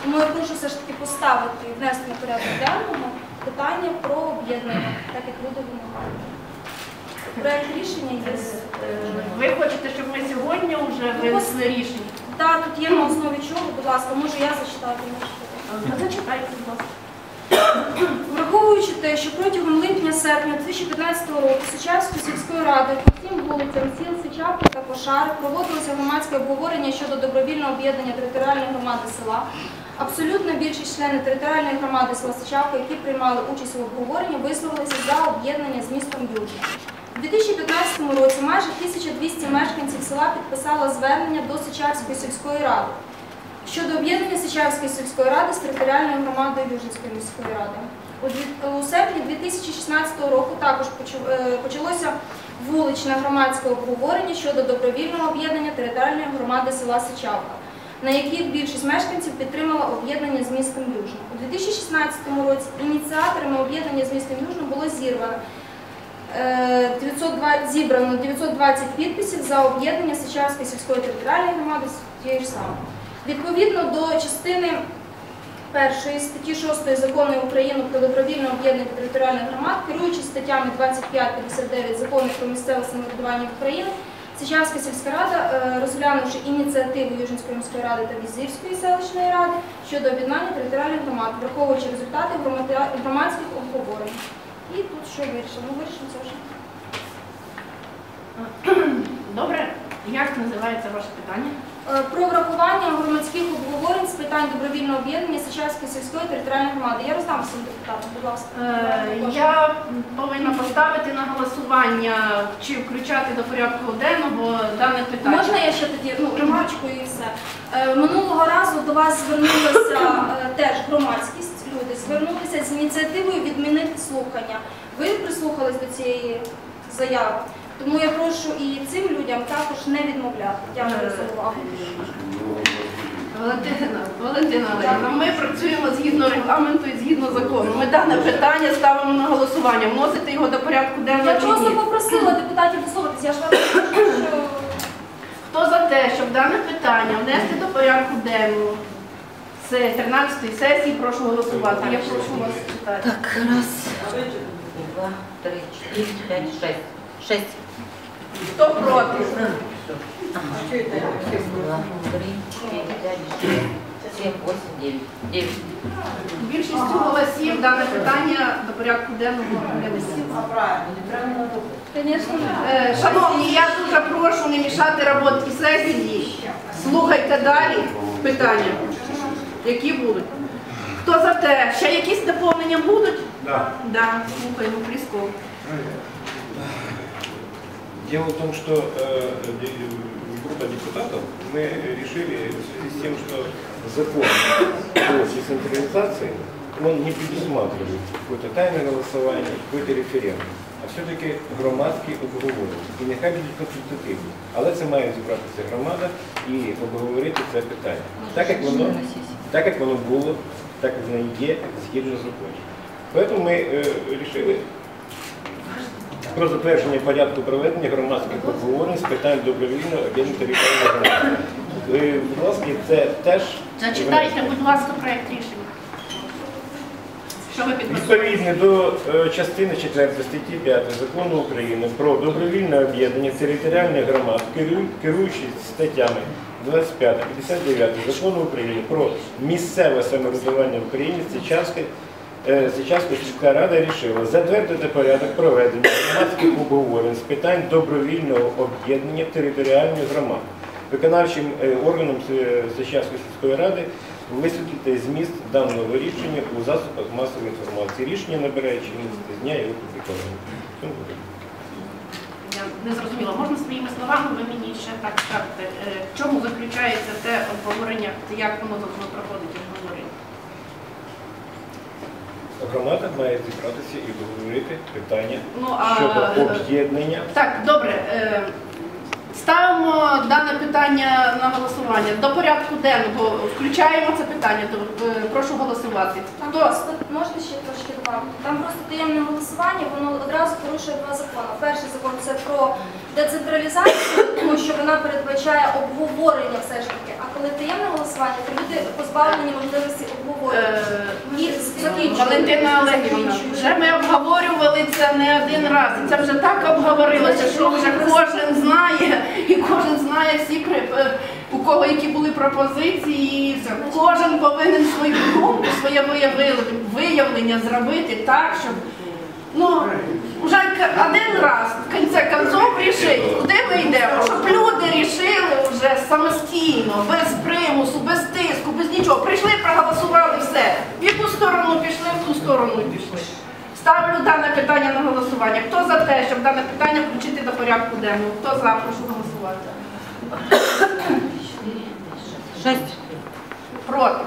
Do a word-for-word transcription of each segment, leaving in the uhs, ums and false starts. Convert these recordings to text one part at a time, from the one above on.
Тому я прошу все ж таки поставити і внести на порядок денного питання про об'єднання, так як люди вимагають. Проект рішення є. Ви хочете, щоб ми сьогодні вже винесли рішення? Так, тут є на основі чого, будь ласка, можу я зачитати. Зачитайте, будь ласка. Враховуючи те, що протягом липня-серпня дві тисячі п'ятнадцятого року Сичавською сільською радою по всім вулицям сіл Сичавка та Кошари проводилося громадське обговорення щодо добровільного об'єднання територіальної громади села. Абсолютна більшість членів територіальної громади села Сичавка, які приймали участь у обговоренні, висловилися за об'єднання з містом Южне. У дві тисячі п'ятнадцятому році майже тисяча двісті мешканців села підписало звернення до Сичавської сільської ради щодо об'єднання Сичавської сільської ради з територіальною громадою Южинської міської ради. У серпні дві тисячі шістнадцятого року також почалося вуличне громадське обговорення щодо добровільного об'єднання територіальної громади села Сичавка, на яких більшість мешканців підтримала об'єднання з містом Южне. У дві тисячі шістнадцятому році ініціаторами об'єднання з містом Южне було зірвано зібрано дев'ятсот двадцять підписів за об'єднання Сичавської сільської територіальної громади з тієї ж самої. Відповідно до частини першої статті шостої Закону України про добровільне об'єднання територіальних громад, керуючись статтями двадцять п'ять п'ятдесят дев'ять Закону про місцеве самоврядування України, Сичавська сільська рада, розглянувши ініціативу Южинської міської ради та Візирської селищної ради щодо об'єднання територіальних громад, враховуючи результати громадських обговорень. І тут що вирішимо? Ну, вирішимо це вже. Добре. Як називається ваше питання? Про врахування громадських обговорень з питань добровільного об'єднання Сичавської сільської територіальної громади. Я роздам всім депутатам, будь ласка. Я повинна поставити на голосування, чи включати до порядку денного дане питання. Можна я ще тоді, ну, ремарочку і все. Минулого разу до вас звернулася теж громадськість, люди звернулися з ініціативою відмінити слухання. Ви прислухались до цієї заяви? Тому я прошу і цим людям також не відмовляти. Дякую за увагу. Валентина, Валентина Олегівна, ми працюємо згідно регламенту і згідно закону. Ми дане питання ставимо на голосування. Вносити його до порядку денного. Я просто попросила депутатів висловитися. Я ж вам кажу, що... Хто за те, щоб дане питання внести до порядку денного з тринадцятої сесії, прошу голосувати. Я прошу вас читати. Так, раз, два, три, чотири, п'ять, шесть. Шесть. Хто проти? Раз, два, три, четыре, пять, шесть, семь, восемь, девять. Девять. Більшістю голосів дане питання до порядку денного не висіло. Шановні, я дуже прошу не мішати роботі сесії. Слухайте далі питання, які будуть. Хто за те? Ще якісь доповнення будуть? Да. Да, слухаємо, Плісков. Дело в том, что э, группа депутатов, мы решили в связи с тем, что закон о децентрализации, он не предусматривает какое-то тайное голосование, какой-то референдум, а все-таки громадські обговорення. І нехай будуть консультативні. Але це має зібратися громада і обговорити це питання. Так як воно, так як воно було, так як воно є, згідно закону. Тому ми вирішили про затвердження порядку проведення громадських обговорень з питань добровільного об'єднання територіальної громади. Будь ласка, це теж... Зачитайте, будь ласка, проєкт рішення. Що ви підписуєте? Відповідно до частини четвертої статті п'ятої Закону України про добровільне об'єднання територіальних громад, керуючись статтями двадцять п'ять п'ятдесят дев'ять Закону України про місцеве самоврядування в Україні, Сичавська сільська рада вирішила затвердити порядок проведення громадських обговорень з питань добровільного об'єднання територіальних громад. Виконавчим органом Сичавської сільської ради висвітлити зміст даного рішення у засобах масової інформації. Рішення набирає чинності з дня його опублікування. Я не зрозуміла. Можна своїми словами ви мені ще так скажете, в чому заключається те обговорення, як воно проходить обговорення? Громада має зібратися і обговорити питання ну, а... щодо об'єднання. Так, добре. Ставимо дане питання на голосування. До порядку денного включаємо це питання. Прошу голосувати. Там просто, можна ще трошки добавити? Там просто таємне голосування, воно одразу порушує два закони. Перший закон – це про децентралізацію, тому що вона передбачає обговорення все ж таки. А коли таємне голосування, то люди позбавлені можливості обговорювати. Е, І закінчуємо. Валентина Олегівна, вже ми обговорювали це не один раз. І це вже так обговорилося, що вже кожен знає, і кожен знає всі, при- е, у кого які були пропозиції. і все. Кожен повинен свою думку, своє виявлення, виявлення зробити так, щоб ну, вже к- один раз, в кінці концов, рішити, куди ми йдемо, щоб люди рішили вже самостійно, без примусу, без тиску, без нічого. Прийшли, проголосували, все. В яку сторону пішли, в ту сторону і пішли. Ставлю дане питання на голосування. Хто за те, щоб дане питання включити до порядку денного? Хто за, прошу голосувати. Шесть. Проти.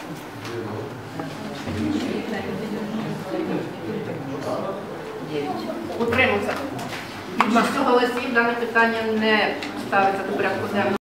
Девять. Утримався. Більшістю голосів дане питання не ставиться до порядку денного.